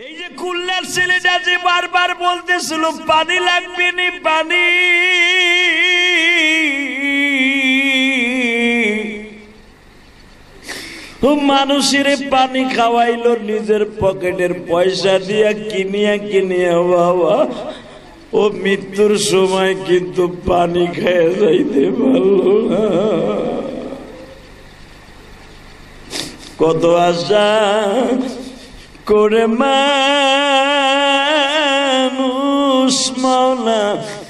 এই যে কুল্লার ছেলেটা যে বারবার বলতেছিল পানি লাগবে নি পানি, মানুষের পানি খাওয়াইলো নিজের পকেটের পয়সা দিয়া কিনিয়া বাবা ও মৃত্যুর সময় কিন্তু পানি খেয়ে যাইতে পারলো না। কত আশা করে মানুষ মাওলা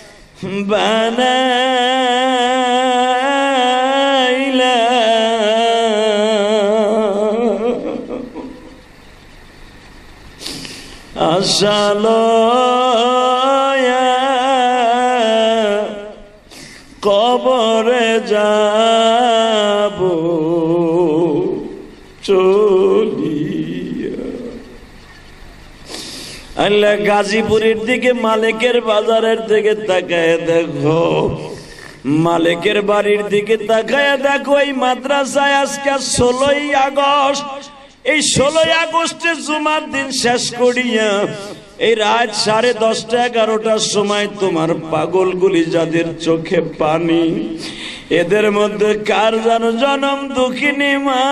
বানাইলা, আশা লয়া কবরে যাব চলিয়া। আল্লাহ গাজীপুরের দিকে মালিকের বাজারের দিকে তাকায় দেখো, মালিকের বাড়ির দিকে তাকায় দেখো, এই মাদ্রাসায় আজকে 16ই আগস্ট। এই 16ই আগস্টে জুমার দিন শেষ করিয়া এই রাত 10:30 11টার সময় তোমার পাগলগুলি যাদের চোখে পানি, এদের মধ্যে কার যেন জনম দুঃখিনী মা,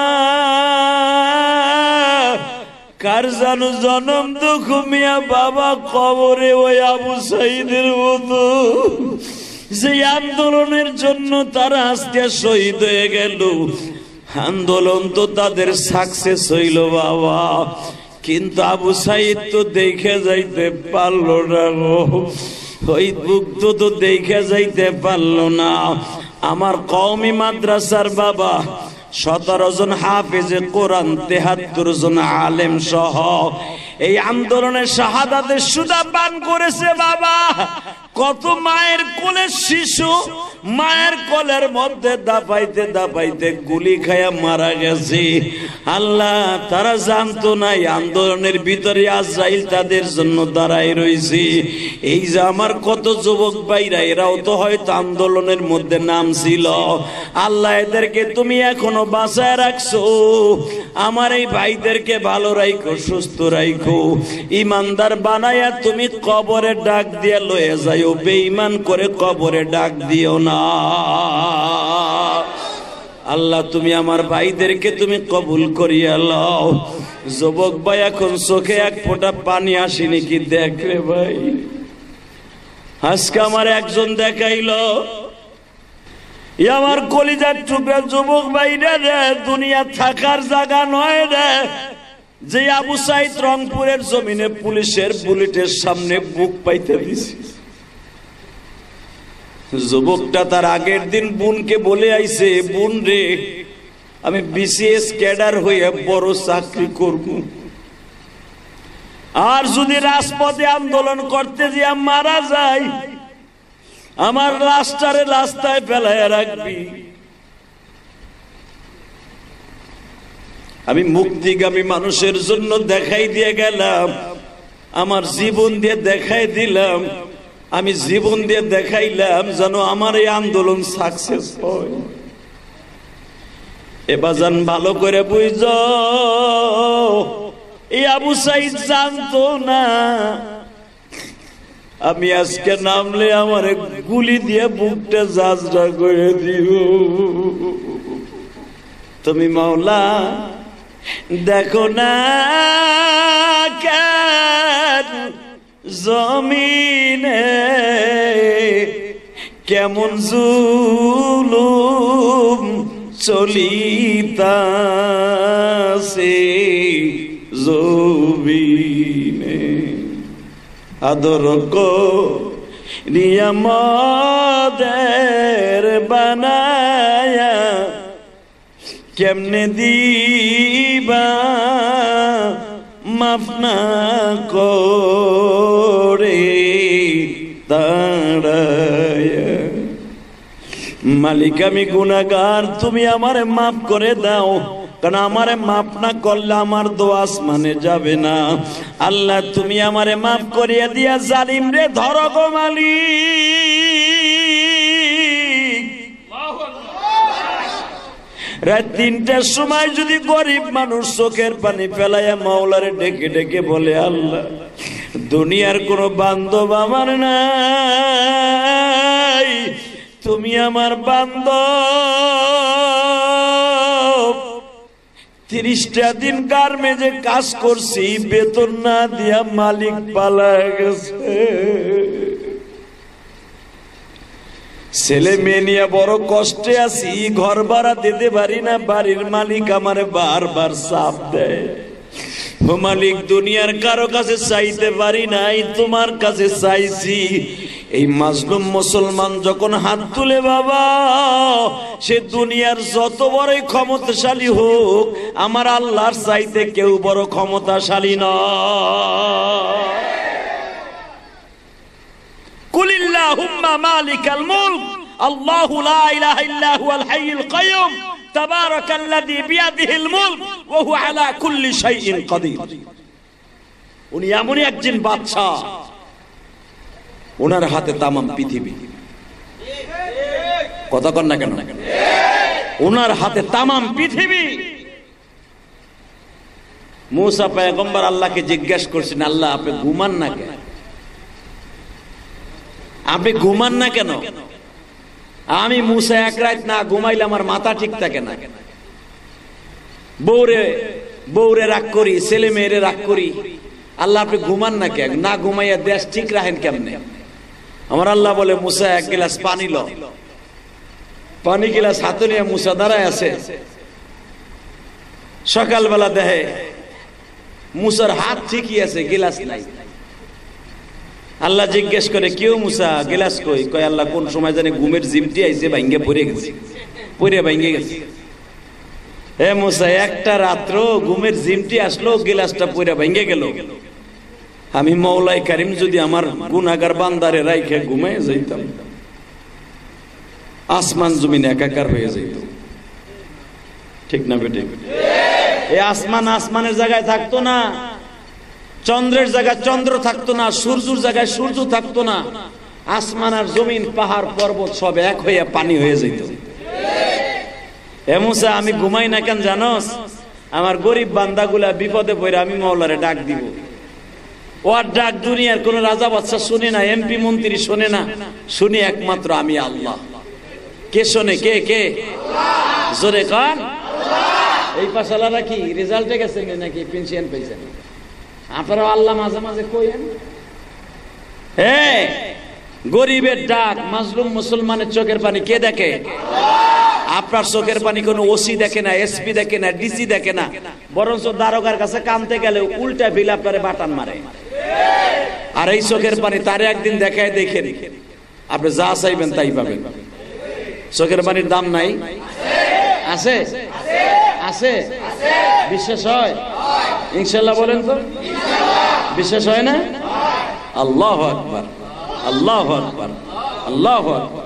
কার যেন জনম দুঃখ মিয়া বাবা কবরে ওই আবু সাইদের মতো যে আন্দোলনের জন্য তারা আজকে শহীদ হয়ে গেল। আন্দোলন তো তাদের সাকসেস হইল বাবা, কিন্তু আবু সাইদ তো দেখে যাইতে পারলো না, ওই মুক্ত তো দেখে যাইতে পারলো না। আমার কওমি মাদ্রাসার বাবা 17 জন হাফেজে কোরআন, 73 জন আলেম সহ এই আন্দোলনের শাহাদাতের সুদা পান করেছে বাবা। কত মায়ের কোলের শিশু মায়ের কোলের মধ্যে দাপাইতে দাপাইতে গুলি খায়া মারা গেছে। আল্লাহ, তারা জানতো না এই আন্দোলনের ভিতরে আজরাইল তাদের জন্য দাঁড়ায় রয়েছে। এই যে আমার কত যুবক ভাইরা, এরাও তো হয়তো আন্দোলনের মধ্যে নাম ছিল। আল্লাহ, এদেরকে তুমি এখনো বাঁচায় রাখছো। আমার এই ভাইদেরকে ভালো রাখো, সুস্থ রাখো, ইমানদার বানায়া তুমি কবরে ডাক দিয়ে লয়ে যাইও, বেঈমান করে কবরে ডাক দিও না। আল্লাহ, তুমি আমার ভাইদেরকে তুমি কবুল করিয়া লও। যুবক ভাই, এখন চোখে এক ফোঁটা পানি আসেনি কি দেখলে ভাই? আজকে আমার একজন দেখাইলো, আমার কলিজার টুকরা যুবক ভাইরা রে, দুনিয়া থাকার জায়গা নয় রে। যে আবু সাইদ রংপুরের জমিনে পুলিশের বুলেটের সামনে বুক পাইতে দিছি, যুবকটা তার আগের দিন বোনকে বলে আইছে, বোন রে আমি বিসিএস ক্যাডার হয়ে বড় চাকরি করব, আর যদি রাজপথে আন্দোলন করতে যে মারা যায় আমার লাশটারে রাস্তায় ফেলায় রাখবি। আমি মুক্তিগামী মানুষের জন্য দেখাই দিয়ে গেলাম, আমার জীবন দিয়ে দেখাই দিলাম, আমি জীবন দিয়ে দেখাইলাম যেন আমার এই আন্দোলন সাকসেস হয়। এবার জান ভালো করে বুঝ, এই আবু সাইদ জানতো না আমি আজকে নামলে আমার গুলি দিয়ে বুকটা জাজরা করে দিব। তুমি মাওলা দেখো না কেন জমিনে কেমন জুলুম চলিতাছে জমিনে, আদর করিয়া মদের বানায়া কেমনে দিবা মাফ না করে দাঁড়ায়া। মালিক আমি গুনাহগার, তুমি আমারে মাফ করে দাও, কারণ আমারে মাফ না করলে আমার দোয়া আসমানে যাবে না। আল্লাহ, তুমি আমারে মাফ করিয়া দিয়া জালিম রে ধরো গো মালিক, রাত 3টার সময় যদি গরিব মানুষ চোখের পানি ফেলাইয়া মাওলারে ডেকে ডেকে বলে, আল্লাহ দুনিয়ার কোনো বান্ধব আমার নাই, তুমি আমার বান্ধব, 30টা দিন গার্মেন্টে কাজ করছি, বেতন না দিয়া মালিক পালায় গেছে, ছেলে মেয়ে নিয়ে বড় কষ্টে আছি, ঘর ভাড়া দিতে পারি না, বাড়ির মালিক আমারে বারবার চাপ দেয়, ও মালিক দুনিয়ার কারো কাছে চাইতে পারি নাই, তোমার কাছে চাইছি। এই মাজলুম মুসলমান যখন হাত তুলে বাবা, সে দুনিয়ার যত বড় ক্ষমতাশালী হোক, আমার আল্লাহর চাইতে কেউ বড় ক্ষমতাশালী নয়। কুলিল্লাহুম্মা মালিকাল মুলক আল্লাহু লা ইলাহা ইল্লা হুয়াল হাইয়ুল কাইয়ুম তাবারাকাল্লাযী বিয়াদিহিল মুলক ওয়া হুয়া আলা কুল্লি শাইইন কাদির। উনি এমনই একজন বাদশা, ওনার হাতে তামাম পৃথিবী। কথা কন না কেন? ওনার হাতে তামাম পৃথিবী। মুসা পয়গম্বর আল্লাহকে জিজ্ঞাসা করছেন, আল্লাহ আপনি ঘুমান না কেন? আপনি ঘুমান না কেন? আমি মুসা এক রাত না ঘুমাইলে আমার মাথা ঠিক থাকে না, বউরে রাগ করি, ছেলে মেয়েরে রাগ করি, আল্লাহ আপনি ঘুমান না কেন? না ঘুমাইয়া দেশ ঠিক রাখেন কেমনে? আমার আল্লাহ বলে, মুসা এক গ্লাস পানি লো। পানি গ্লাস হাতে নিয়ে মুসা দাঁড়ায় আছে, সকালবেলা দেখে মুসার হাত ঠিকই আছে, গ্লাস নাই। আল্লাহ জিজ্ঞেস করে, কেউ মুসা গ্লাস কই? কয় আল্লাহ কোন সময় জানি ঘুমের জিমটি আইছে, ভাঙ্গে পড়ে গেছে, পড়ে ভাঙ্গে গেছে। হে মুসা, একটা রাত্র ঘুমের জিমটি আসলো, গ্লাসটা পড়ে ভাঙ্গে গেল। আমি মওলাই কারিম যদি আমার গুনাহগার বান্দারে রাইখে ঘুমায় যাইতাম, আসমান জমিন একাকার হয়ে যাইত। ঠিক না বেটে? এই আসমান আসমানের জায়গায় থাকতো না, চন্দ্রের জায়গায় চন্দ্র থাকতো না, সূর্যের জায়গায় সূর্য থাকতো না, আসমান আর জমিন পাহাড় পর্বত সব এক হইয়া পানি হয়ে যেত। হে মুসা, আমি ঘুমাই না কেন জানোস? আমার গরিব বান্দাগুলা বিপদে পড়ে আমি মাওলারে ডাক দিব। ওর ডাক দুনিয়ার কোন রাজা বাদশা শুনে না, এমপি মন্ত্রী শোনে না, শুনি একমাত্র আমি আল্লাহ। কে শোনে? কে কে? জোরে কান। এই পাশালারা কি রেজাল্টে গেছেন নাকি পেনশন পাইছেন? আপনারা আল্লাহ মাঝে মাঝে কইেন। হ্যাঁ, গরিবের ডাক, মাজলুম মুসলমানের চোখের পানি কে দেখে? আপনার চোখের পানি কোন ওসি দেখে না, এসপি দেখে না, ডিসি দেখে না, বরঞ্চ দারোগার কাছে কামতে গেলে উল্টা বিল আপনারে বাটান মারে। আর এই চোখের পানি তারে একদিন দেখায়, দেখেন আপনি যা চাইবেন তাই পাবেন। চোখের পানির দাম নাই? আছে? আছে? বিশ্বাস হয়? ইনশাআল্লাহ বলেন তো। বিশ্বাস হয় না? আল্লাহু আকবার, আল্লাহু আকবার, আল্লাহু আকবার।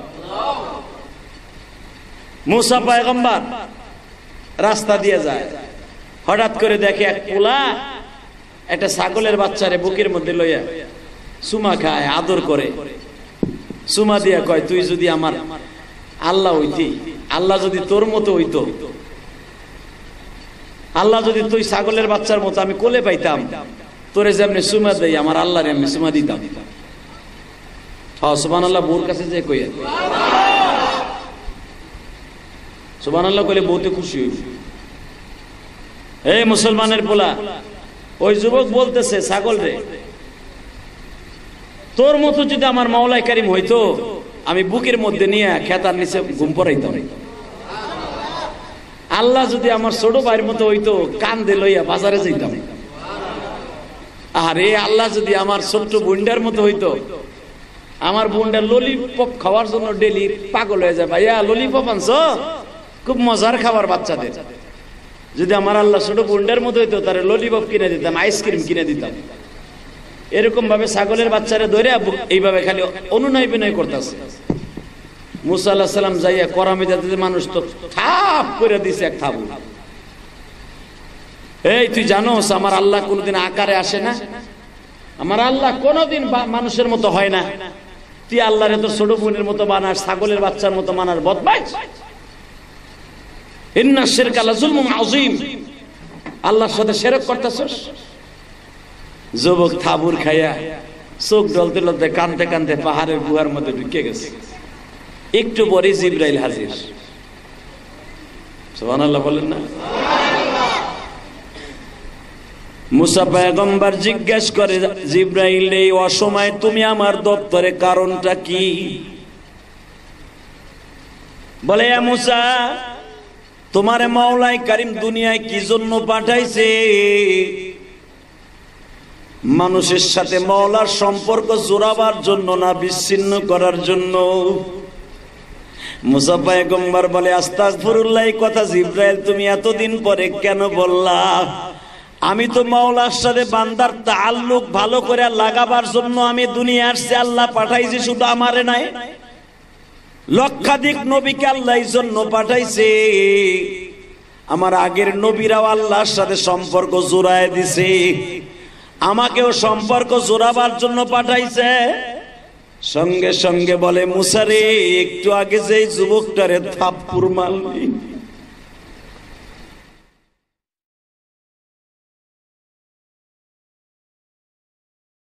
মুসা পয়গম্বর রাস্তা দিয়ে যায়, হঠাৎ করে দেখে এক পোলা একটা ছাগলের বাচ্চারে বুকের মধ্যে লইয়া চুমা খায়, আদর করে। চুমা দিয়া কয়, তুই যদি আমার আল্লাহ হইতি, আল্লাহ যদি তোর মতো হইতো, আল্লাহ যদি তুই ছাগলের বাচ্চার মতো আমি কোলে পাইতাম, তোরে যেমনি চুমা দেই আমার আল্লাহর এমনি চুমা দিতাম। সুবহানাল্লাহ। বউর কাছে যে কই, সুবহানাল্লাহ কইলে বউতে খুশি হইল। এই মুসলমানের পোলা, ওই যুবক বলতেছে ছাগল রে, তোর মতো যদি আমার মাওলাই কারিম হইতো, আমি বুকের মধ্যে নিয়ে খেতার নিচে ঘুম পড়াইতাম। আল্লাহ যদি আমার ছোট ভাইয়ের মতো হইতো, কান্দে লইয়া বাজারে যাইতাম। আর এই আল্লাহ যদি আমার ছোট্ট বুন্ডার মতো হইতো, আমার বুন্ডার ললিপপ খাওয়ার জন্য ডেলি পাগল হয়ে যায়। ভাইয়া ললিপপ আনছো, খুব মজার খাবার বাচ্চাদের। যদি আমার আল্লাহ ছোট বুন্ডার মতো হইতো, তারে ললিপপ কিনে দিতাম, আইসক্রিম কিনে দিতাম। এরকম ভাবে ছাগলের বাচ্চারে ধরে এইভাবে খালি অনুনয় বিনয় করতেছে। মুসা আলাইহিস সালাম যাইয়া করামে যাতে মানুষ তো থাপ করে দিছে এক থাবু। এই তুই জানোস আমার আল্লাহ কোনদিন আকারে আসে না, আমার আল্লাহ কোনদিন মানুষের মতো হয় না। তুই আল্লাহরে তো ছোট বোনের মতো বানাস, ছাগলের বাচ্চার মতো মানার বদমাইশ। ইন্না শিরকা লাযুলমুন আযীম, আল্লাহর সাথে শিরক করতেছস। যুবক থাবুর খায়া চোখ ডলতে ডলতে কাঁদতে কাঁদতে পাহাড়ের গুহার মধ্যে ঢুকে গেছে। একটু পরে জিবরাইল হাজির। সুবহানাল্লাহ বলেন না? মুসা পয়গম্বর জিজ্ঞেস করে, জিবরাইল এই অসময়ে তুমি আমার দপ্তরে কারণটা কি? বলে, এ মুসা, তোমারে মাওলাই কারীম দুনিয়ায় কি জন্য পাঠাইছে? মানুষের সাথে মাওলার সম্পর্ক জোড়াবার জন্য না বিচ্ছিন্ন করার জন্য? মুসা পয়গম্বর বলে, আস্তাগফিরুল্লাহ, এই কথা জিবরাইল তুমি এতদিন পরে কেন বললা? আমি তো মাওলার সাথে বান্দার তাআল্লুক ভালো করে লাগাবার জন্য আমি দুনিয়া আসছি। আল্লাহ পাঠাইছে শুধু আমারে নাই, লক্ষাধিক নবীকে আল্লাহ এই জন্য পাঠাইছে। আমার আগের নবীরাও আল্লাহর সাথে সম্পর্ক জোড়ায় দিছে, আমাকেও সম্পর্ক জোড়াবার জন্য পাঠাইছে। সঙ্গে সঙ্গে বলে, মুসা রে, একটু আগে যে যুবকটারে থাপ্পড় মারলি,